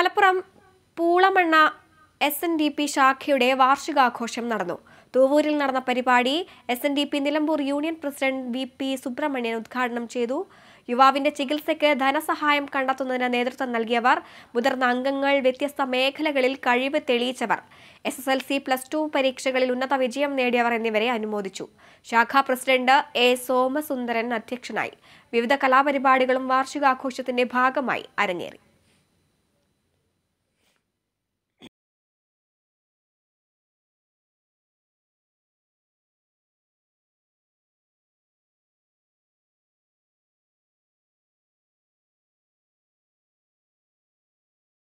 Malappuram Poolamanna Sndp ശാഖയുടെ വാർഷികാഘോഷം നടന്നു. തൂവൂരിൽ നടന്ന പരിപാടി Sndp Nilambur union president VP Subrahmanyan ഉദ്ഘാടനം ചെയ്തു. യുവാവിന്റെ ചികിത്സയ്ക്ക് ധനസഹായം കണ്ടെത്തുന്നതിന് നേതൃത്വം നൽകിയവർ, മുതിർന്ന അംഗങ്ങൾ, വ്യത്യസ്ത മേഖലകളിൽ കഴിവ് തെളിയിച്ചവർ, SSLC +2 പരീക്ഷകളിൽ ഉന്നത വിജയം നേടിയവർ എന്നിവരെ അനുമോദിച്ചു. ശാഖാ പ്രസിഡന്റ് A. സോമസുന്ദരൻ അധ്യക്ഷനായി. വിവിധ കലാപരിപാടികളും വാർഷികാഘോഷത്തിന്റെ ഭാഗമായി അരങ്ങേറി.